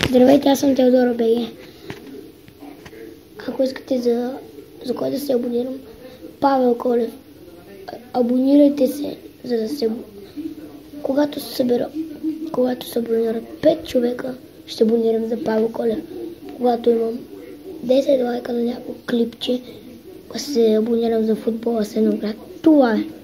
Здравейте, аз съм Теодора БГ. Ако искате за кой да се абонирам, Павел Колев. Абонирайте се, за да се... Когато се абонират 5 човека, ще абонирам за Павел Колев. Когато имам 10 лайка на някакво клипче, се абонирам за футбола с Едноград. Това е.